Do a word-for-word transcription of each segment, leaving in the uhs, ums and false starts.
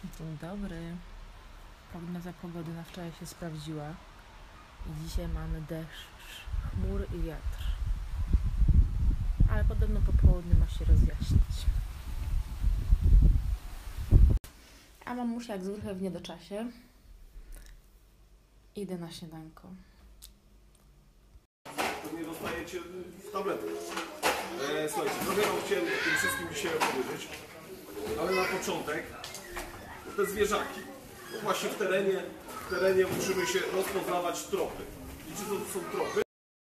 Dzień dobry. Prognoza pogody na wczoraj się sprawdziła i dzisiaj mamy deszcz, chmur i wiatr. Ale podobno po południu ma się rozjaśnić. A mamusia jak zwykle w niedoczasie. Idę na śniadanko. Nie dostajecie w tabletę. E, słuchajcie, trochę wam chciałem tym wszystkim dzisiaj opowiedzieć, ale na początek te zwierzaki. No właśnie w terenie, w terenie musimy się rozpoznawać tropy. I czy to są tropy?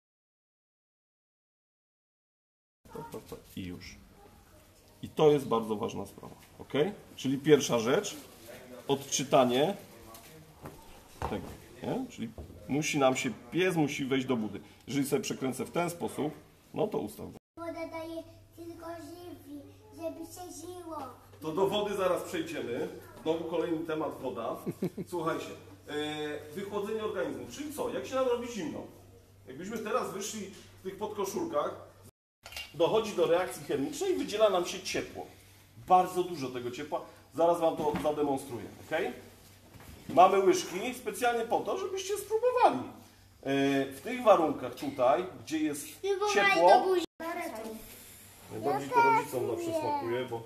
To, to, to. I już. I to jest bardzo ważna sprawa. Ok? Czyli pierwsza rzecz, odczytanie tego. Nie? Czyli musi nam się, pies musi wejść do budy. Jeżeli sobie przekręcę w ten sposób, no to ustaw. Woda daje tylko żywi, żeby się żyło. To do wody zaraz przejdziemy. Znowu kolejny temat, woda. Słuchajcie, e, wychłodzenie organizmu. Czyli co? Jak się nam robi zimno? Jakbyśmy teraz wyszli w tych podkoszulkach, dochodzi do reakcji chemicznej i wydziela nam się ciepło. Bardzo dużo tego ciepła. Zaraz wam to zademonstruję. Okay? Mamy łyżki specjalnie po to, żebyście spróbowali. E, w tych warunkach tutaj, gdzie jest ciepło, najbardziej to rodzicom zawsze smakuje, bo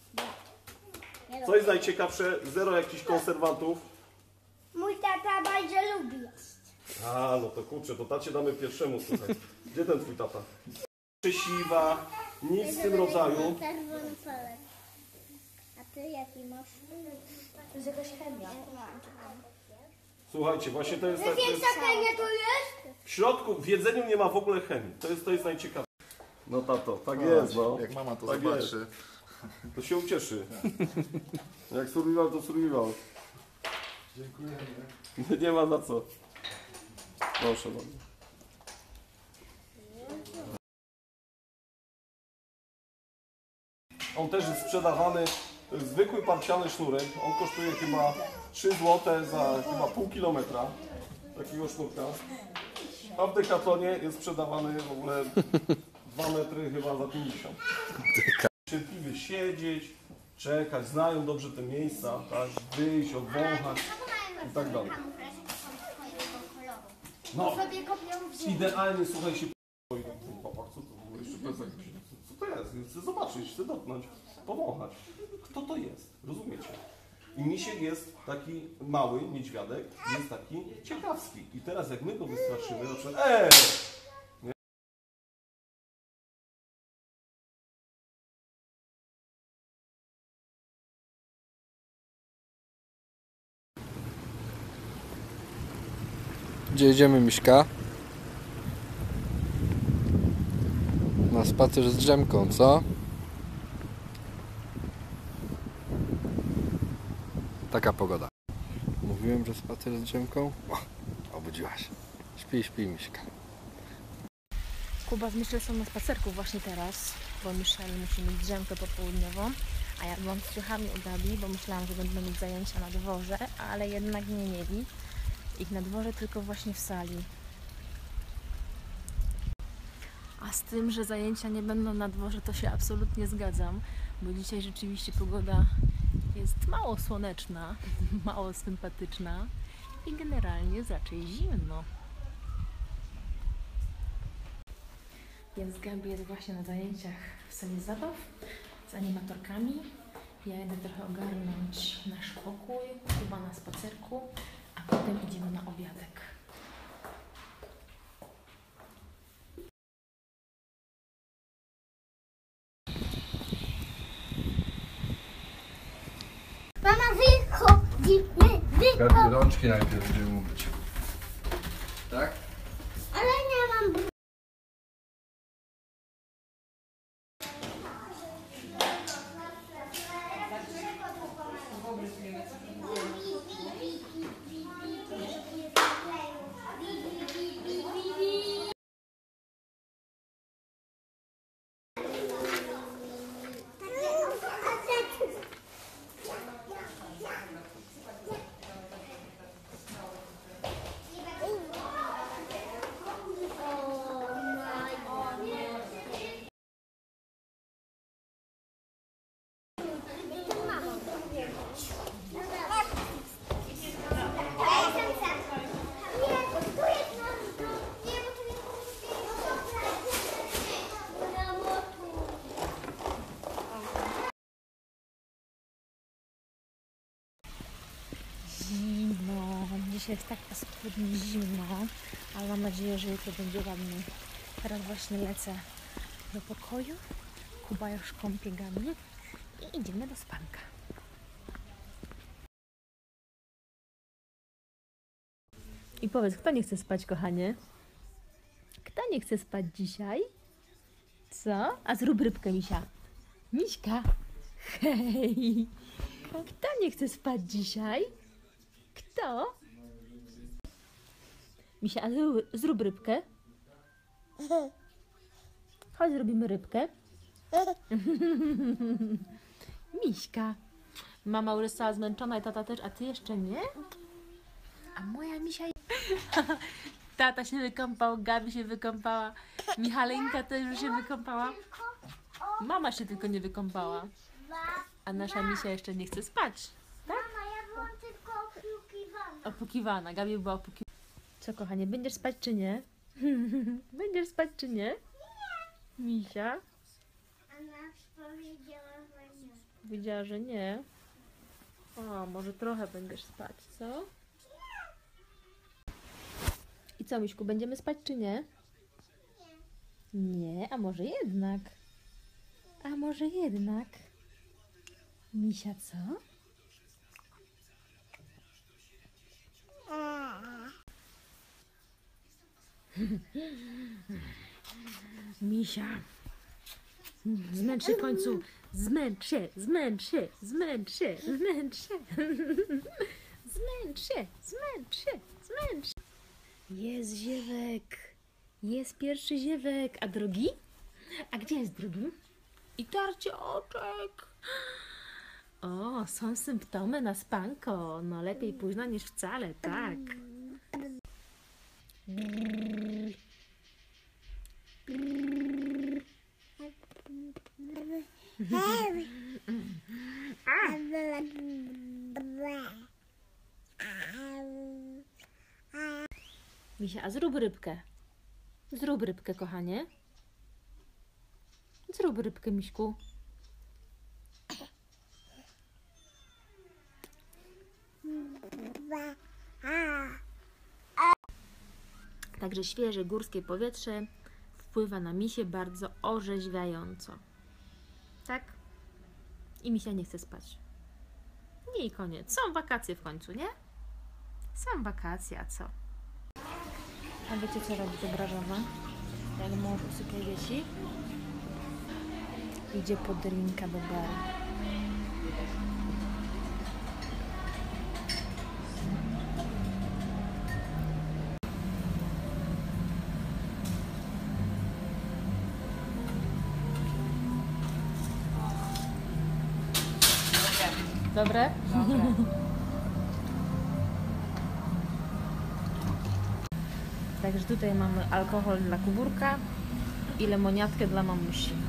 co jest najciekawsze, zero jakichś konserwantów. Mój tata bardzo lubi jeść. A, no to kurczę, to tacie damy pierwszemu, słuchaj. Gdzie ten twój tata? Szczęśliwa, nic w tym rodzaju. Czerwony palec. A ty jaki masz? To jest jakaś chemia. Słuchajcie, właśnie to jest tak, to Wiesz, jest, jaka chemia to jest? w środku, w jedzeniu nie ma w ogóle chemii. To jest, to jest najciekawsze. No tato, tak jest, no. Jak mama to Tak zobaczy. To się ucieszy. Jak survival, to survival. Dziękujemy. Nie ma za co. Proszę bardzo. On też jest sprzedawany, to jest zwykły parciany sznurek. On kosztuje chyba trzy złote za chyba pół kilometra takiego sznurka. A w Decathlonie jest sprzedawany w ogóle dwa metry chyba za pięćdziesiąt. Cierpliwie siedzieć, czekać, znają dobrze te miejsca, tak, wyjść, odwąchać i tak dalej. No, idealnie, słuchaj się, chłopak, co to w ogóle jeszcze plecak, co to jest? Chcę zobaczyć, chcę dotknąć, powąchać. Kto to jest? Rozumiecie? I misiek jest taki mały, niedźwiadek, jest taki ciekawski. I teraz jak my go wystraszymy, to przykład, eee! Gdzie idziemy, Miśka? Na spacer z drzemką, co? Taka pogoda. Mówiłem, że spacer z drzemką? O, obudziła się. Śpi, śpi, Miśka. Kuba z Michel są na spacerku właśnie teraz, bo Michel musi mieć drzemkę popołudniową, a ja byłam z ciuchami u Gabi, bo myślałam, że będą mieć zajęcia na dworze, ale jednak nie mieli. Ich na dworze, tylko właśnie w sali. A z tym, że zajęcia nie będą na dworze, to się absolutnie zgadzam, bo dzisiaj rzeczywiście pogoda jest mało słoneczna, mało sympatyczna i generalnie jest raczej zimno. Więc Gabi jest właśnie na zajęciach w sali zabaw z animatorkami. Ja idę trochę ogarnąć nasz pokój, Kuba na spacerku, a potem idziemy na obiadek. Mama, wychodzimy, Gabi, wychodzimy. rączki najpierw będziemy umyć. Tak? Ale nie mam. zimno. Dzisiaj jest tak paskudnie zimno, ale mam nadzieję, że jutro będzie ładnie. Teraz właśnie lecę do pokoju. Kuba już kąpie Gabi i idziemy do spanka. I powiedz, kto nie chce spać, kochanie? Kto nie chce spać dzisiaj? Co? A zrób rybkę, Misia. Miśka. Hej. Kto nie chce spać dzisiaj? Kto? Misia, a zrób, zrób rybkę. Chodź, zrobimy rybkę. Miśka. Mama już została zmęczona i tata też, a ty jeszcze nie? A moja Misia... Tata się wykąpał, Gabi się wykąpała, Michalinka też już się wykąpała. Mama się tylko nie wykąpała. A nasza Misia jeszcze nie chce spać. Mama, ja byłam tylko opiukiwana. Opukiwana. Gabi była opukiwana. Co, kochanie, będziesz spać czy nie? Będziesz spać czy nie? Nie. Misia? Ona powiedziała, że nie. Powiedziała, że nie. O, może trochę będziesz spać, co? I co, Miśku, będziemy spać czy nie? Nie, a może jednak? A może jednak? Misia, co? Misia. Zmęcz się w końcu. Zmęcz się, zmęcz się, zmęcz się, zmęcz się. Zmęcz się, zmęcz się, zmęcz się. Jest ziewek. Jest pierwszy ziewek. A drugi? A gdzie jest drugi? I tarcie oczek. O, są symptomy na spanko. No lepiej późno niż wcale, tak. Misia, a zrób rybkę. Zrób rybkę, kochanie. Zrób rybkę, Miśku. Także świeże górskie powietrze wpływa na Misię bardzo orzeźwiająco. Tak? I Misia nie chce spać. Nie i koniec. Są wakacje w końcu, nie? Są wakacje, a co? A wiecie, co robi Dobrażowa? Jak mąż usypia dzieci? Idzie po drinka do baru. Dobre? Także tutaj mamy alkohol dla Kuburka i lemoniatkę dla mamusi.